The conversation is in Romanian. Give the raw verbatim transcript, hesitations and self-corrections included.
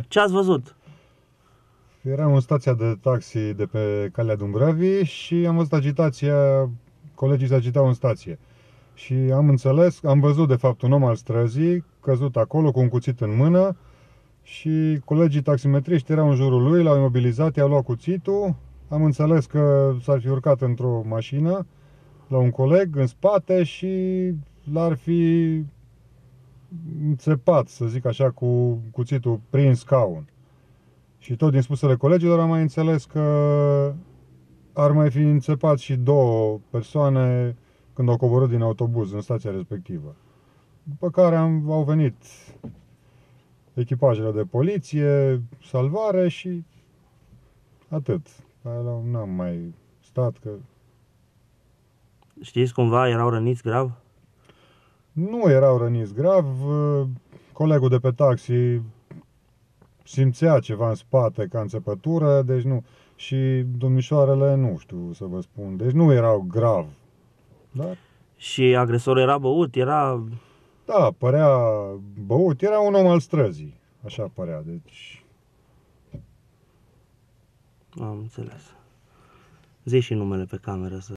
Ce ați văzut? Eram în stația de taxi de pe Calea Dumbrăvii și am văzut agitația, colegii se agitau în stație. Și am înțeles, am văzut de fapt un om al străzii căzut acolo cu un cuțit în mână și colegii taximetriști erau în jurul lui, l-au imobilizat, i-au luat cuțitul. Am înțeles că s-ar fi urcat într-o mașină la un coleg în spate și l-ar fi înțepat, să zic așa, cu cuțitul prin scaun. Și tot din spusele colegilor am mai înțeles că ar mai fi înțepat și două persoane când au coborât din autobuz în stația respectivă. După care am, au venit echipajele de poliție, salvare și atât. N-am mai stat că... Știți cumva, erau răniți grav? Nu erau răniți grav. Colegul de pe taxi simțea ceva în spate ca înțepătură, deci nu. Și domnișoarele, nu știu să vă spun, deci nu erau grav. Dar... Și agresorul era băut, era... Da, părea băut, era un om al străzii, așa părea, deci... Am înțeles. Zi și numele pe cameră să...